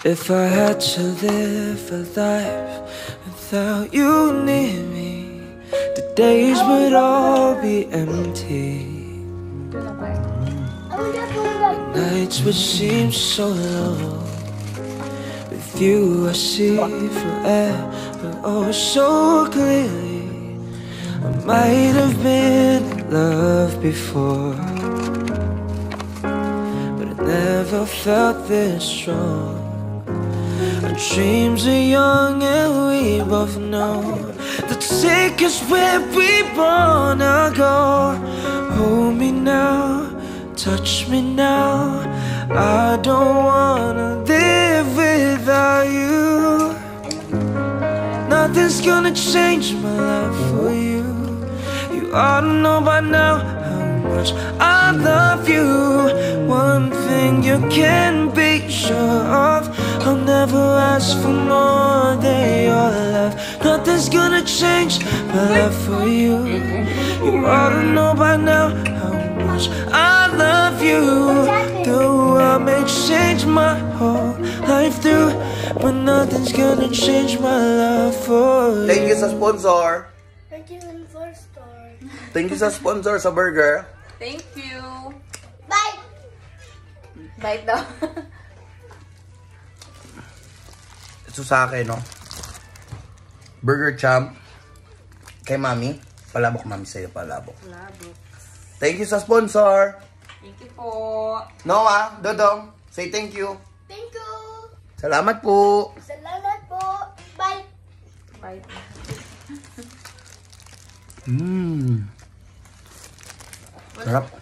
If I had to live a life without you near me, the days would all be empty. The nights would seem so long. With you I see forever oh so clearly. I might have been in love before, but I never felt this strong. Our dreams are young and we both know they'll take us where we wanna go. Hold me now, touch me now, I don't wanna live without you. Nothing's gonna change my life for you. You ought to know by now how much I love you. One thing you can be sure of, I'll never ask for more than your love. Nothing's gonna change my love for you. You ought to know by now how much I love you. Though I may change my whole life through, but nothing's gonna change my love for you. Thank you sa sponsor. Thank you, Windsor Store. Thank you sa sponsor sa burger. Thank you. Bye! Bite daw. Ito sa akin, no? Burger Champ. Kay Mami. Palabok, Mami, sa'yo. Palabok. Palabok. Thank you sa sponsor. Thank you po. Noah, Dodong, say thank you. Thank you! Salamat po. Salamat po! Bye! Bite. Sarap.